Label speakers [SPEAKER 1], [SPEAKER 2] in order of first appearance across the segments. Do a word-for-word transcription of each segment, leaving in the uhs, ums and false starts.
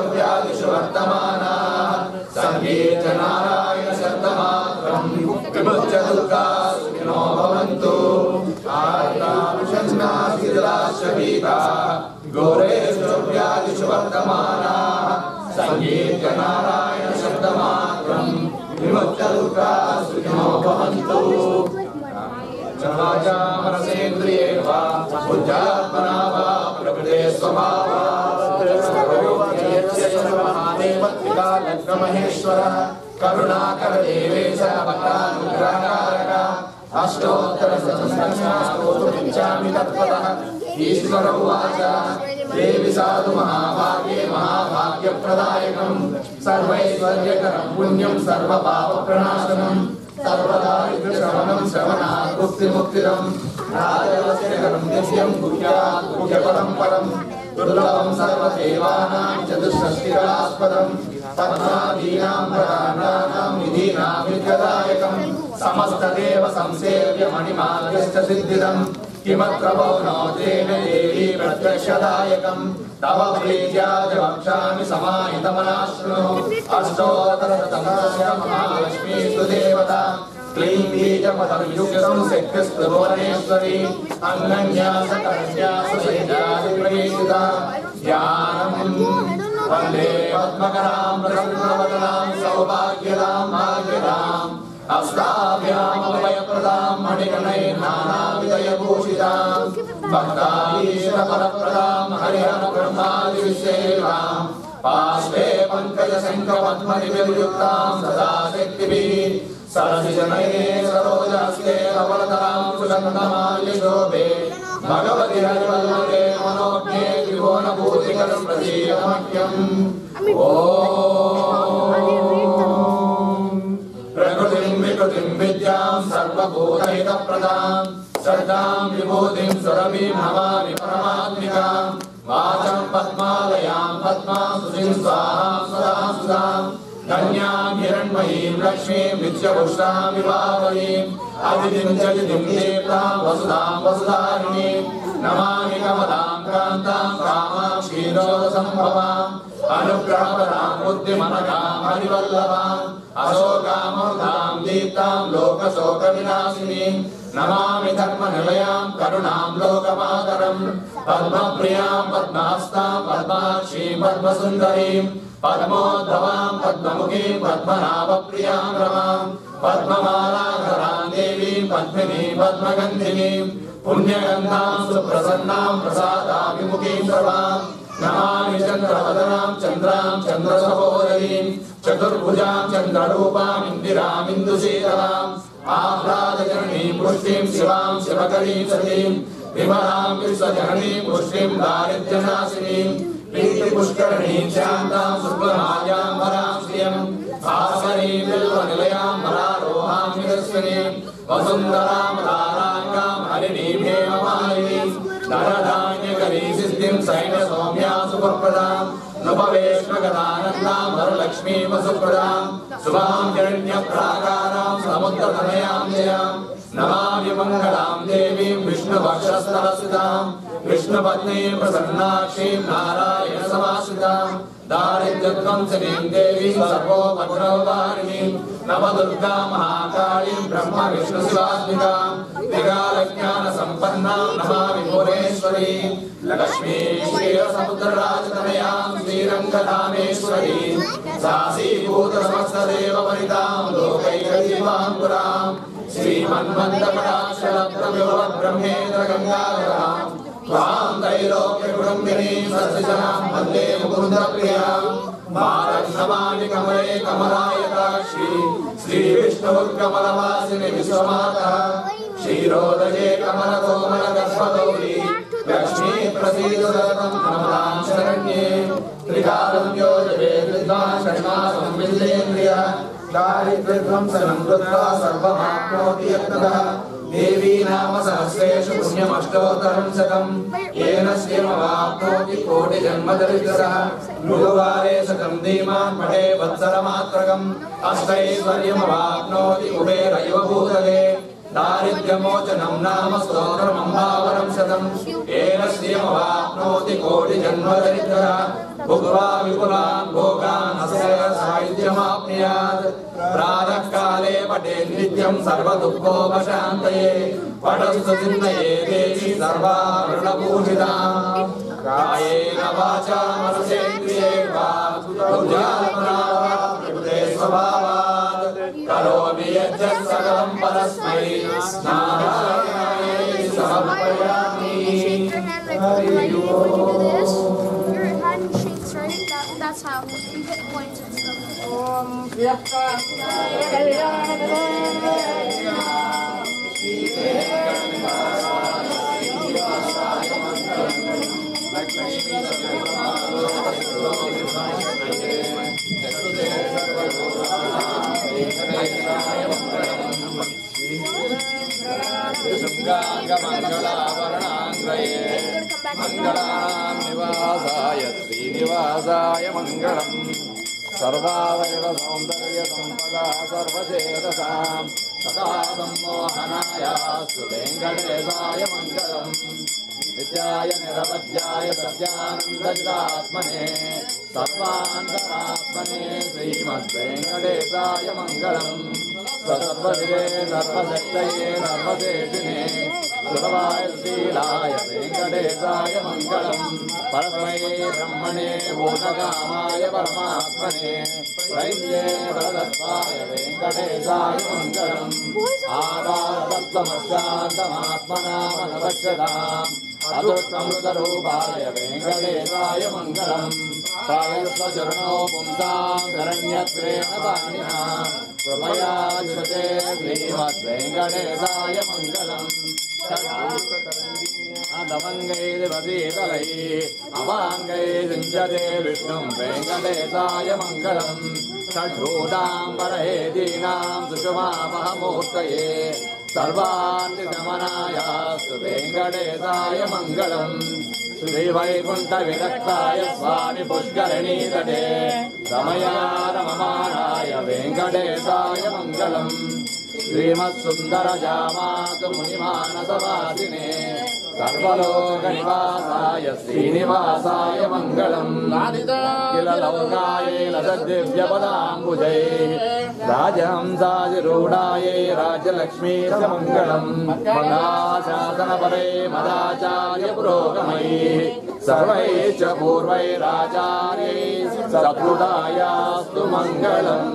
[SPEAKER 1] व्यादिषु वर्तमानाः संगीर्य नारायण शब्दमात्रम् विमुच्य दुःखाः सुखिनो भवन्तु। घोरेषु व्यादिषु वर्तमानाः संगीर्य नारायण शब्दमात्रम् विमुच्य दुःखाः सुखिनो भवन्तु। मनसेन्द्रिये वा बुद्ध्यात्मना वा प्रकृते स्वभावात् महेश्वरः करुणाकर देवेश भक्तानुग्रहकारक अष्टोत्तर सहस्रनामस्तोत्रमिच्छामि तत्पदः। ईश्वर उवाच देवी साधु महाभाग्ये महाभाग्यप्रदायकम् सर्वैश्वर्यकरं पुण्यं सर्वपापप्रणाशनम् सर्वदारिद्र्यशमनं श्रवणात् मुक्तिमुक्तिदम् राजवस्यकरं नित्यं गुह्यात् गुह्यपरं परम् दुर्लभं सर्वदेवानां चतुष्षष्टिकलास्पदम् पद्मादीनां प्रकाण्डानां निधीनां विद्यदायकम् समस्तदेव संसेव्य मणिमार्गश्च सिद्धिदम् किमत्र भवनो तेन देवी प्रत्यक्षदायकम् तव प्रीत्याज वक्ष्यामि समाहितमनाशृणु। अष्टोत्तरशतमस्य महालक्ष्मीस्तु देवता क्लीं बीजपदयुक्तं शक्तिस्त्रिभुवनेश्वरी अनन्यासकन्यासशैलादिप्रवेशिता ज्ञानम् वन्दे पद्मकरां प्रसन्नवदनां सौभाग्यदां भाग्यदाम् अस्ताभ्यामभयप्रदां मणिगणैर्नानाविधयभूषितां भक्ताधीशपरप्रदां हरिहरब्रह्मादिविसेवां पार्श्वे पङ्कजशङ्खपद्मनिभिर्युक्तां सदा शक्तिभिः सरसिजनये सरोजहस्ते धवलतरां सुगन्धमाल्यशोभे भगवति हरिवल्लभे मनोज्ञे त्रिभुवनभूतिकरं प्रसीदमह्यम्। प्रकृतिं विकृतिं विद्यां सर्वभूतहितप्रदां श्रद्धां विभूतिं सुरभिं नमामि परमात्मिकां। वाचं पद्मालयां पद्मां सुधिं स्वाहां सदा सुधां धन्यां हिरण्मयीं लक्ष्मीं नित्यपुष्टां विभावयीं अदितिं च जितिं देवतां वसुधां वसुधारिणीं नमामि कमलां कान्तां कामां क्षीरोदसम्भवाम् अनुग्रहपदां बुद्धिमनगां हरिवल्लभाम् अशोकामृतां दीप्तां लोकशोकविनाशिनीं नमामि धर्मनिलयां करुणां लोकमातरं पद्मप्रियां पद्महस्तां पद्माक्षीं पद्मसुन्दरीं पद्मोद्भवां पद्ममुखीं पद्मनाभप्रियां रमां पद्ममालाधरां देवीं पद्मिनीं पद्मगन्धिनीं पुण्यगन्धां सुप्रसन्नां प्रसादाभिमुखीं प्रभां नमामि चन्द्रवदनां चन्द्रां चन्द्रसहोदरीं चतुर्भुजां चन्द्ररूपां इन्दिरां इन्दुशीतलां आह्लादजननीं पुष्टिं शिवां शिवकरीं सतीं विमलां विश्वजननीं पुष्टिं दारिद्र्यनाशिनीं प्रीतिपुष्करणीं शान्तां शुक्लमायां वरां श्रियं आसनीं बिल्वनिलयां वरारोहां निरस्विनीं वसुन्धरां राराङ्गां हरिणीं हेममालिनीं धनधान्यकरीं सिद्धिं सैन्यसौम्यां सुप्रदां नृपवेश्मगदानन्दां वरलक्ष्मीं वसुप्रदां शुभां हिरण्यप्राकारां समुद्रतनयां जयां नमामि मङ्गलां देवीं विष्णुवक्षस्थलस्थितां विष्णुपत्नीं प्रसन्नाक्षीं नारायणसमाश्रितां दारिद्र्यध्वंसिनीं देवीं सर्वोपद्रववारिणीं नवदुर्गां महाकालीं ब्रह्मविष्णुशिवात्मिकां त्रिकालज्ञानसम्पन्नां नमामि भुवनेश्वरीं लक्ष्मीं क्षीरसमुद्रराजतनयां श्रीरङ्गधामेश्वरीं सासीभूतसमस्तदेववनितां लोकैकदीपाङ्कुरां श्रीमन्मन्दकटाक्षलब्धविभवद्ब्रह्मेन्द्रगङ्गाधरां त्वां त्रैलोक्यकुटुम्बिनीं सत्सजनां वन्दे मुकुन्दप्रियां मातं नमामि कमले कमलायताक्षी श्रीविष्णुर्कमलवासिनि विश्वमातः क्षीरोदये कमलकोमलगर्भगौरी लक्ष्मी प्रसीदतु कमलां शरण्ये त्रिकालं योजवे विद्वान् षण्मासं विल्लेन्द्रियः दारिद्र्यध्वंसनं कृत्वा सर्वमाप्नोति यत्ततः देवी नाम सहस्रेषु पुण्यमष्टोत्तरं शतं येन श्रियमवाप्नोति कोटिजन्मदरिद्रः गुरुवारे शतं धीमान् पठे वत्सरमात्रकम् अष्टैश्वर्यमवाप्नोति कुबेर इव भूतले दारिद्र्यमोचनं नाम स्तोत्रमम्बावरं शतम् येन श्रियमवाप्नोति कोटिजन्मदरिद्रः भुक्त्वा विपुलान् भोगान् अस्य सायुज्यमाप्नुयात् प्रातःकाले पठेत् नित्यं सर्वदुःखोपशान्तये पठन्तु चिन्तये देवी सर्वाभरणभूषिताम् कायेन वाचा मनसेन्द्रिये वा बुद्ध्यात्मना वा प्रकृते स्वभावात् करोमि यज्जत् सकलं परस्मै नारायणाय समर्पयामि।
[SPEAKER 2] That's how you hit points and stuff.
[SPEAKER 1] मंगलानां निवासाय श्रीनिवासाय मंगलम् सर्वावयव सौन्दर्य संपदा सर्वचेतसां सदा सम्मोहनायास्तु वेङ्कटेशाय मंगलम् नित्याय निरवध्याय सत्यानन्दचिदात्मने सर्वान्तरात्मने श्रीमद्वेङ्कटेशाय मंगलम् सर्वविदे सर्वशक्तये सर्वदेशिने सुरवाय शीलाय वेङ्कटेशाय मंगलम् परस्मै ब्रह्मणे भूतकामाय परमात्मने प्रैन्ये वरदत्वाय वेङ्कटेशाय मंगलम् आदातत्त्वमशान्तमात्मना मनवश्यताम् अदृष्टमृतरूपाय वेङ्कटेशाय मंगलम् प्रायस्वचरणो पुंसां शरण्यत्वेन पाणिना कृपया श्रुते श्रीमद्वेङ्कटेशाय मंगलम् अदमङ्गैर्वसीतलैः अवाङ्गैः सिञ्चते विष्णुं वेङ्कटेशाय मंगलम् षड्भूताम्बरहेदीनां सुषमामहमूर्तये सर्वान्तिशमनायास्तु वेङ्कटेशाय मंगलम् श्रीवैकुण्ठविरक्ताय स्वामि पुष्करिणीतटे रमया रममाणाय वेङ्कटेशाय मंगलम् श्रीमत्सुन्दरजामातु मुनिमानसवासिने सर्वलोकनिवासाय श्रीनिवासाय मंगलम् किल लौकायै लसद्दिव्यपदाम्बुजैः राजहंसादिरूढायै राजलक्ष्मीश्च मंगलम् मदाशासनपरे मदाचार्य पुरोगमैः सर्वैश्च पूर्वैराचार्यैः सत्कृतायास्तु मंगलम्।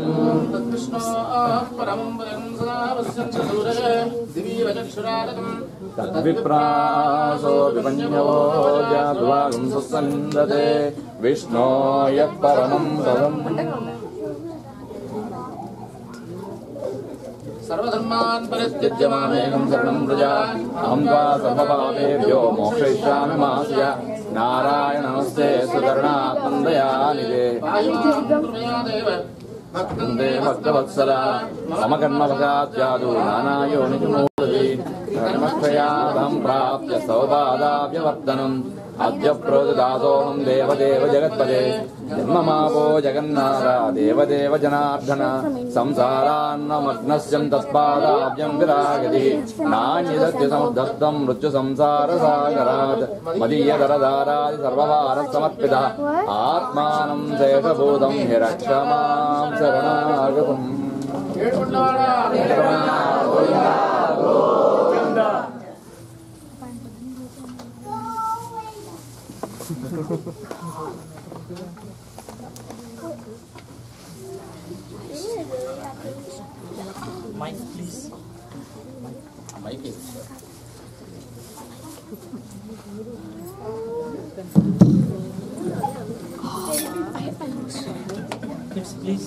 [SPEAKER 1] तद्विप्रासो विपन्यवो जाद्वागं सुसन्दते विष्णो यत्परमं पदम् सर्वधर्मान् परित्यज्य मामेकं शरणं व्रज अहं त्वा सर्वपापेभ्यो मोक्षयिष्यामि मा शुच। नारायण नमस्ते सुकरुणात्मन्दयानिधे वन्दे भक्तवत्सला मम कर्मफलाद्यादु नानायोनिजुमूर्ति कर्मक्षयादं प्राप्य सौभादाव्यवर्तनम् अद्य प्रोददासोऽहं देवदेव जगत्पदे जन्ममापो जगन्नाथ देवदेव जनार्दन संसारान्नमग्नस्यं तत्पादाब्जं विरागति नान्यदस्य समुद्धस्तं मृत्युसंसारसागरात् मदीयकरधारादि सर्वभारसमर्पितः आत्मानं शेषभूतं हिरक्ष मां शरणागतम्।
[SPEAKER 3] Mic, please.
[SPEAKER 1] Mic is
[SPEAKER 3] Yes, please.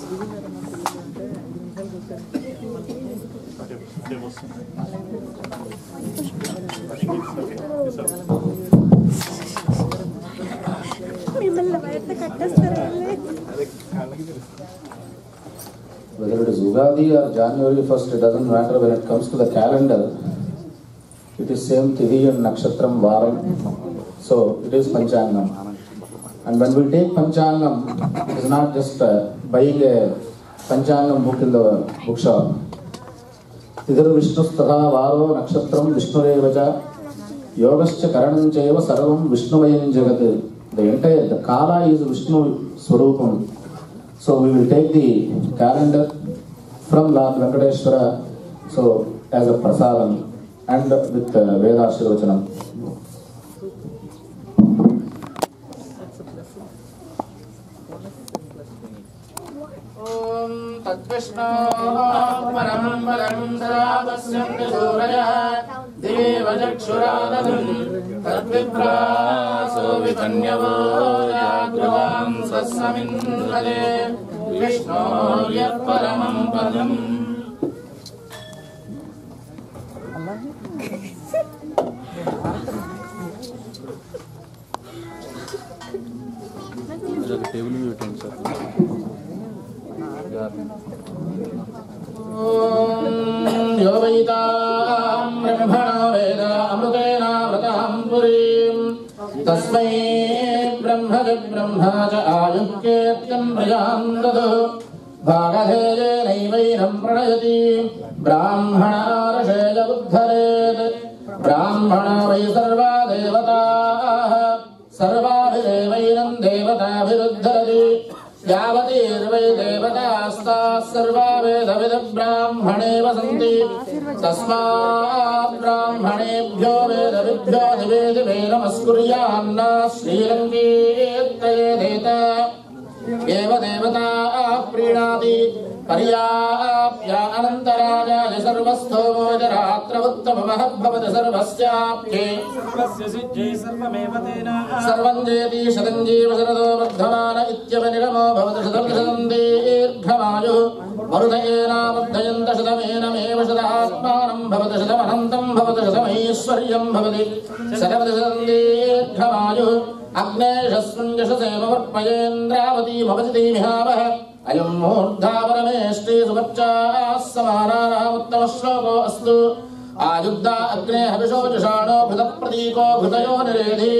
[SPEAKER 4] Whether it is Ugadi or January first, it doesn't matter. When it comes to the calendar, it is same Tithi and Nakshatram Varam. So it is Panchangam. And when we take Panchangam, it is not just uh, buying a Panchangam book in the bookshop. తిథిర్ విష్ణుస్తథా వారో నక్షత్రం విష్ణురేవ చ యోగశ్చ కరణం చైవ సర్వం విష్ణుమయం జగత్. The entire the Kala is Vishnu Swarupam. So we will take the calendar from Lord Venkateshwara so as a prasadam and with uh, Veda Shirvachanam. Om Tadvishnu Param Param Sarvasyanti Suraya Devajachurādadam Tadvipraso Vitanyavo Yagruvam Sassamindhale Vishnu Yat Paramam Padam.
[SPEAKER 1] Table పెట్టండి sir.
[SPEAKER 4] यो वैतां ब्रह्मणो वेद अमृतेन व्रतां पुरीं तस्मै ब्रह्म च ब्रह्मा च आयुक्येत्यं प्रजां ददु भागधेयेनैवैनं प्रणयति ब्राह्मणार्षेय उद्धरेत् ब्राह्मणो वै सर्वा देवताः सर्वाभिरेवैनं देवताभिरुद्धरति यावतीर्वै देवतास्ताः सर्वा वेदविद ब्राह्मणे वसन्ति तस्मात् ब्राह्मणेभ्यो वेदविभ्यो दिवे दिवे नमस्कुर्यान्न श्रीरङ्गीर्तयेदेत एव देवताः प्रीणाति पर्याप्या अनन्तराजाय सर्वस्थोमो जरात्र उत्तममः भवति सर्वस्याप्ये सर्वं जेति शतं जीव शरदो वर्धमान इत्यवनिगमो भवति शतं शतं दीर्घमायुः मरुतयेनाबद्धयन्त शतमेनमेव शतात्मानं भवति शतमनन्तं भवति शतमैश्वर्यं भवति शतपति शतं दीर्घमायुः अग्नेशस्वञ्जसेमवर्पयेन्द्रावतीमवचितीमिहावः अयं मूर्धापरमेष्टि सुवर्चाः समानानामुत्तमश्लोको अस्तु आयुद्धा अग्ने हविषो जुषाणो घृतप्रतीको घृतयो निरेधि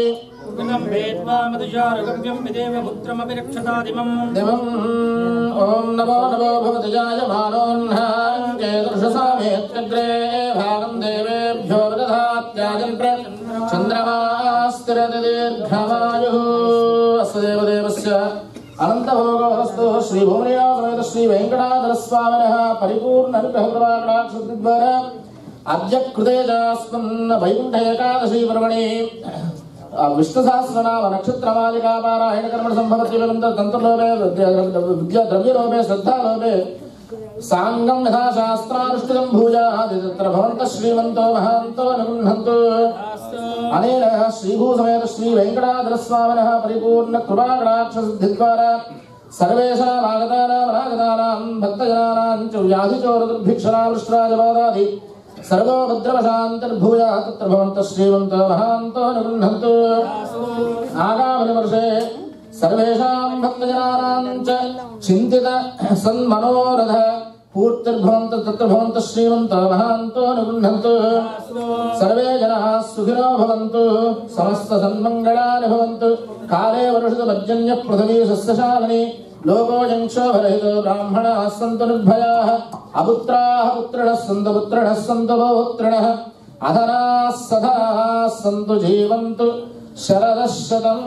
[SPEAKER 4] ओम नमो नमो भवति जायमानोऽह्नाङ्गे दर्शसामेत्यग्रे भागं देवेभ्यो विदधात्याजन् चन्द्रमास्तिरति दीर्घमायुः अस्य देवदेवस्य अनन्तभोगवस्तु श्रीभूमया समेत श्रीवेङ्कटाचलस्वामिनः परिपूर्णानुग्रहप्रभाकटाक्षद्वारा अद्य कृते चास्मन् वैकुण्ठ एकादशी पर्वणि विष्णुसहस्रनाम नक्षत्रमालिका पारायण कर्मण संभवति तंत्रलोभे विद्या द्रव्यलोभे श्रद्धालोभे सांगम यथा शास्त्रानुष्ठितं भूयात् तत्र भवन्तः श्रीमन्तो महान्तो निगृह्णन्तु अनेन श्रीभूसमेत श्रीवेङ्कटाचलस्वामिनः परिपूर्ण कृपाकटाक्षसिद्धिद्वारा सर्वेषाम् आगतानाम् अनागतानां भक्तजनानां च व्याधिचोरदुर्भिक्षणावृष्ट्राजबाधादि सर्वो भद्रवशान्तर्भूयात् तत्र भवन्तः श्रीमन्तो महान्तो निगृह्णन्तु आगामिनि वर्षे सर्वेषां भक्तजनानां च चिन्तित सन्मनोरथ पूर्तिर्भवन्तः तत्र भवन्तः श्रीमन्तो महान्तो निगृह्णन्तु सर्वे जनाः सुखिनो भवन्तु समस्त सन्मङ्गलानि भवन्तु काले वर्षतु पर्जन्यः पृथिवी सस्यशालिनी लोकोऽयं क्षोभरहितो ब्राह्मणाः सन्तु निर्भयाः अपुत्राः पुत्रिणः सन्तु पुत्रिणः सन्तु पौत्रिणः अधनाः सदाः सन्तु जीवन्तु शरदः शतम्